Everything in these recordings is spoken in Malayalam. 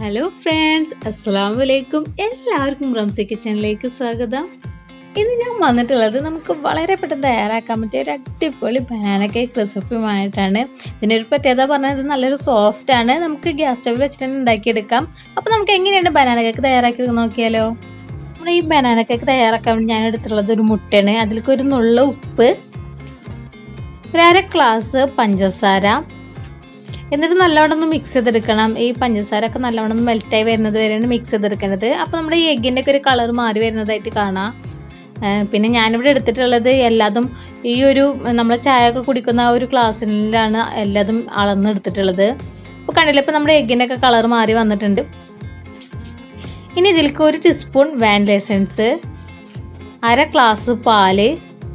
Hello friends, Assalamu alaikum. എല്ലാവർക്കും Ramsee കിച്ചണിലേക്ക് സ്വാഗതം. ഇന്ന് ഞാൻ വന്നിട്ടുള്ളത് നമുക്ക് വളരെ പെട്ടെന്ന് തയ്യാറാക്കാൻ പറ്റിയ ഒരു അടിപൊളി ബനാന കേക്ക് റെസിപ്പിയുമായിട്ടാണ്. ഇതിൻ്റെ ഒരു പ്രത്യേകത പറഞ്ഞാൽ ഇത് നല്ലൊരു സോഫ്റ്റ് ആണ്. നമുക്ക് ഗ്യാസ് സ്റ്റവിൽ വെച്ചിട്ട് തന്നെ ഉണ്ടാക്കിയെടുക്കാം. അപ്പോൾ നമുക്ക് എങ്ങനെയാണ് ബനാന കേക്ക് തയ്യാറാക്കി നോക്കിയാലോ? നമ്മുടെ ഈ ബനാന കേക്ക് തയ്യാറാക്കാൻ വേണ്ടി ഞാൻ എടുത്തിട്ടുള്ളത് ഒരു മുട്ടയാണ്. അതിലേക്ക് ഒരു നുള്ള ഉപ്പ്, ഒരു അര ഗ്ലാസ് പഞ്ചസാര, എന്നിട്ട് നല്ലവണ്ണം ഒന്ന് മിക്സ് ചെയ്തെടുക്കണം. ഈ പഞ്ചസാര ഒക്കെ നല്ലവണ്ണം ഒന്ന് മെൽറ്റായി വരുന്നത് വരെയാണ് മിക്സ് ചെയ്തെടുക്കേണ്ടത്. അപ്പോൾ നമ്മുടെ ഈ എഗ്ഗിൻ്റെ ഒക്കെ ഒരു കളർ മാറി വരുന്നതായിട്ട് കാണാം. പിന്നെ ഞാനിവിടെ എടുത്തിട്ടുള്ളത് എല്ലാതും ഈ ഒരു നമ്മൾ ചായ ഒക്കെ കുടിക്കുന്ന ആ ഒരു ഗ്ലാസ്സിലാണ് എല്ലാതും അളന്നെടുത്തിട്ടുള്ളത്. അപ്പോൾ കണ്ടില്ല, ഇപ്പോൾ നമ്മുടെ എഗ്ഗിൻ്റെ ഒക്കെ കളർ മാറി വന്നിട്ടുണ്ട്. ഇനി ഇതിലേക്ക് ഒരു ടീസ്പൂൺ വാനില എസൻസ്, അര ഗ്ലാസ് പാല്,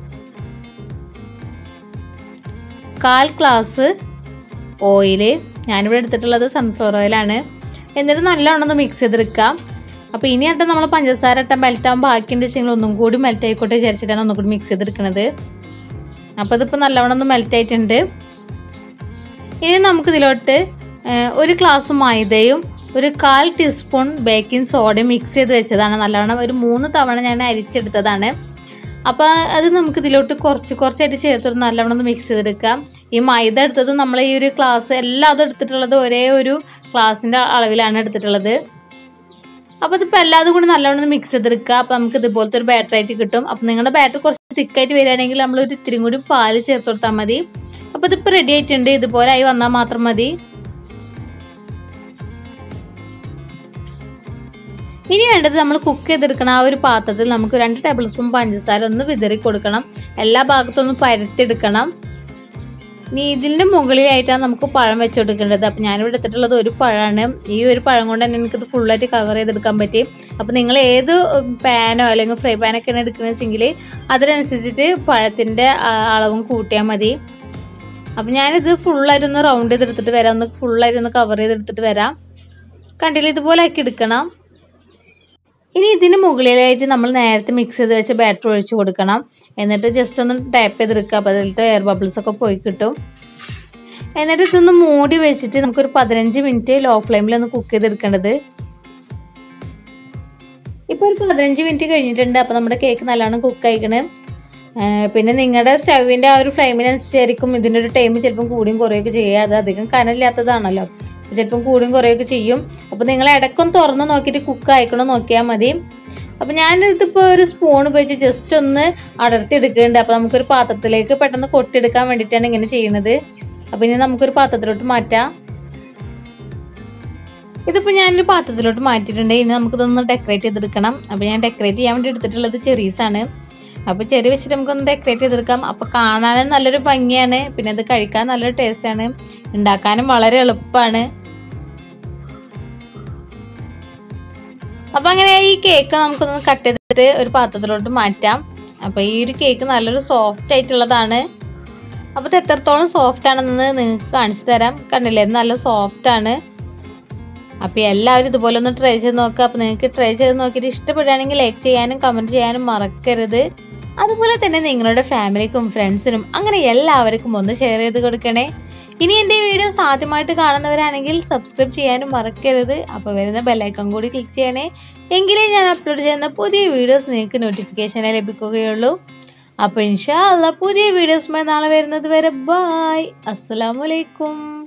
1/4 ഗ്ലാസ് ഓയില്, ഞാനിവിടെ എടുത്തിട്ടുള്ളത് സൺഫ്ലവർ ഓയിലാണ്. എന്നിട്ട് നല്ലോണം ഒന്ന് മിക്സ് ചെയ്തെടുക്കാം. അപ്പോൾ ഇനിയായിട്ട് നമ്മൾ പഞ്ചസാര ഇട്ടാൽ മെൽറ്റാകുമ്പോൾ ബാക്കിയുണ്ട് വെച്ചെങ്കിൽ ഒന്നും കൂടി മെൽറ്റ് ആയിക്കോട്ടെ വിചാരിച്ചിട്ടാണ് ഒന്നും കൂടി മിക്സ് ചെയ്തെടുക്കുന്നത്. അപ്പോൾ ഇതിപ്പോൾ നല്ലോണം ഒന്ന് മെൽറ്റ് ആയിട്ടുണ്ട്. ഇനി നമുക്കിതിലോട്ട് ഒരു ഗ്ലാസ് മൈദയും ഒരു 1/4 ടീസ്പൂൺ ബേക്കിംഗ് സോഡയും മിക്സ് ചെയ്ത് വെച്ചതാണ്. നല്ലവണ്ണം ഒരു 3 തവണ ഞാൻ അരിച്ചെടുത്തതാണ്. അപ്പോൾ അത് നമുക്ക് ഇതിലോട്ട് കുറച്ചായിട്ട് ചേർത്തിട്ട് നല്ലവണ്ണം ഒന്ന് മിക്സ് ചെയ്തെടുക്കാം. ഈ മൈദ എടുത്തത് നമ്മൾ ഈ ഒരു ഗ്ലാസ് എല്ലാതും എടുത്തിട്ടുള്ളത് ഒരേ ഒരു ഗ്ലാസിൻ്റെ അളവിലാണ് എടുത്തിട്ടുള്ളത്. അപ്പോൾ ഇതിപ്പോൾ എല്ലാതും കൂടി നല്ലവണ്ണം ഒന്ന് മിക്സ് ചെയ്തെടുക്കുക. അപ്പോൾ നമുക്ക് ഇതുപോലത്തെ ഒരു ബാറ്റർ ആയിട്ട് കിട്ടും. അപ്പോൾ നിങ്ങളുടെ ബാറ്റർ കുറച്ച് തിക്കായിട്ട് വരികയാണെങ്കിൽ നമ്മൾ ഒരു ഇത്തിരി കൂടി പാല് ചേർത്ത് കൊടുത്താൽ മതി. അപ്പോൾ ഇതിപ്പോൾ റെഡി ആയിട്ടുണ്ട്. ഇതുപോലെ ആയി വന്നാൽ മാത്രം മതി. ഇനി വേണ്ടത് നമ്മൾ കുക്ക് ചെയ്തെടുക്കണം ആ ഒരു പാത്രത്തിൽ നമുക്ക് 2 ടേബിൾ സ്പൂൺ പഞ്ചസാര ഒന്ന് വിതറി കൊടുക്കണം. എല്ലാ ഭാഗത്തും ഒന്ന് പരത്തിയെടുക്കണം. ഇനി ഇതിൻ്റെ മുകളിലായിട്ടാണ് നമുക്ക് പഴം വെച്ച് കൊടുക്കേണ്ടത്. അപ്പോൾ ഞാനിവിടെ എടുത്തിട്ടുള്ളത് ഒരു പഴമാണ്. ഈ ഒരു പഴം കൊണ്ട് തന്നെ എനിക്കിത് ഫുള്ളായിട്ട് കവർ ചെയ്തെടുക്കാൻ പറ്റി. അപ്പോൾ നിങ്ങൾ ഏത് പാനോ അല്ലെങ്കിൽ ഫ്രൈ പാനൊക്കെയാണ് എടുക്കുന്നത് വെച്ചെങ്കിൽ അതിനനുസരിച്ചിട്ട് പഴത്തിൻ്റെ അളവും കൂട്ടിയാൽ മതി. അപ്പോൾ ഞാനിത് ഫുള്ളായിട്ടൊന്ന് റൗണ്ട് ചെയ്തെടുത്തിട്ട് വരാം, ഒന്ന് ഫുള്ളായിട്ടൊന്ന് കവർ ചെയ്തെടുത്തിട്ട് വരാം. കണ്ടില്ല, ഇതുപോലെ ആക്കി എടുക്കണം. ഇനി ഇതിന് മുകളിലായിട്ട് നമ്മൾ നേരത്തെ മിക്സ് ചെയ്ത് വെച്ച ബാറ്റർ ഒഴിച്ച് കൊടുക്കണം. എന്നിട്ട് ജസ്റ്റ് ഒന്ന് ടാപ്പ് ചെയ്തെടുക്കുക. അപ്പോൾ അതിലത്തെ എയർ ബബിൾസ് ഒക്കെ പോയി കിട്ടും. എന്നിട്ട് ഇതൊന്ന് മൂടി വെച്ചിട്ട് നമുക്കൊരു 15 മിനിറ്റ് ലോ ഫ്ലെയിമിൽ ഒന്ന് കുക്ക് ചെയ്തെടുക്കേണ്ടത്. ഇപ്പോൾ ഒരു 15 മിനിറ്റ് കഴിഞ്ഞിട്ടുണ്ട്. അപ്പോൾ നമ്മുടെ കേക്ക് നല്ലോണം കുക്ക് ആയിക്കണ്. പിന്നെ നിങ്ങളുടെ സ്റ്റവിൻ്റെ ആ ഒരു ഫ്ലെയിമിനനുസരിച്ചായിരിക്കും ഇതിൻ്റെ ഒരു ടൈം ചിലപ്പം കൂടിയും കുറയൊക്കെ ചെയ്യുക. അത് അധികം കനലില്ലാത്തതാണല്ലോ, ചിലപ്പം കൂടിയും കുറയൊക്കെ ചെയ്യും. അപ്പോൾ നിങ്ങൾ ഇടയ്ക്കൊന്ന് തുറന്ന് നോക്കിയിട്ട് കുക്ക് ആയിക്കണോ നോക്കിയാൽ മതി. അപ്പോൾ ഞാനിതിപ്പോൾ ഒരു സ്പൂൺ ഉപയോഗിച്ച് ജസ്റ്റ് ഒന്ന് അടർത്തി എടുക്കുന്നുണ്ട്. അപ്പോൾ നമുക്കൊരു പാത്രത്തിലേക്ക് പെട്ടെന്ന് കൊട്ടിയെടുക്കാൻ വേണ്ടിയിട്ടാണ് ഇങ്ങനെ ചെയ്യുന്നത്. അപ്പോൾ ഇനി നമുക്കൊരു പാത്രത്തിലോട്ട് മാറ്റാം. ഇതിപ്പോൾ ഞാനൊരു പാത്രത്തിലോട്ട് മാറ്റിയിട്ടുണ്ട്. ഇനി നമുക്കിതൊന്ന് ഡെക്കറേറ്റ് ചെയ്തെടുക്കണം. അപ്പോൾ ഞാൻ ഡെക്കറേറ്റ് ചെയ്യാൻ വേണ്ടി എടുത്തിട്ടുള്ളത് ചെറീസാണ്. അപ്പോൾ ചെറി വെച്ചിട്ട് നമുക്കൊന്ന് ഡെക്കറേറ്റ് ചെയ്തെടുക്കാം. അപ്പോൾ കാണാനും നല്ലൊരു ഭംഗിയാണ്, പിന്നെ അത് കഴിക്കാൻ നല്ലൊരു ടേസ്റ്റാണ്, ഉണ്ടാക്കാനും വളരെ എളുപ്പമാണ്. അപ്പോൾ അങ്ങനെ ഈ കേക്ക് നമുക്കൊന്ന് കട്ട് ചെയ്തിട്ട് ഒരു പാത്രത്തിലോട്ട് മാറ്റാം. അപ്പോൾ ഈ ഒരു കേക്ക് നല്ലൊരു സോഫ്റ്റ് ആയിട്ടുള്ളതാണ്. അപ്പോൾ ഇത് എത്രത്തോളം സോഫ്റ്റ് ആണെന്ന് നിങ്ങൾക്ക് കാണിച്ചു തരാം. കണ്ടില്ലേ, നല്ല സോഫ്റ്റാണ്. അപ്പോൾ എല്ലാവരും ഇതുപോലെ ഒന്ന് ട്രൈ ചെയ്ത് നോക്കുക. അപ്പോൾ നിങ്ങൾക്ക് ട്രൈ ചെയ്ത് നോക്കിയിട്ട് ഇഷ്ടപ്പെടുകയാണെങ്കിൽ ലൈക്ക് ചെയ്യാനും കമൻറ്റ് ചെയ്യാനും മറക്കരുത്. അതുപോലെ തന്നെ നിങ്ങളുടെ ഫാമിലിക്കും ഫ്രണ്ട്സിനും അങ്ങനെ എല്ലാവർക്കും ഒന്ന് ഷെയർ ചെയ്ത് കൊടുക്കണേ. ഇനി എൻ്റെ വീഡിയോസ് ആദ്യമായിട്ട് കാണുന്നവരാണെങ്കിൽ സബ്സ്ക്രൈബ് ചെയ്യാനും മറക്കരുത്. അപ്പോൾ വരുന്ന ബെല്ലൈക്കൺ കൂടി ക്ലിക്ക് ചെയ്യണേ. എങ്കിലേ ഞാൻ അപ്ലോഡ് ചെയ്യുന്ന പുതിയ വീഡിയോസ് നിങ്ങൾക്ക് നോട്ടിഫിക്കേഷനായി ലഭിക്കുകയുള്ളൂ. അപ്പോൾ ഇൻഷാ അല്ലാഹ് പുതിയ വീഡിയോസുമായി നാളെ വരുന്നത് വരെ ബൈ. അസ്സലാമു അലൈക്കും.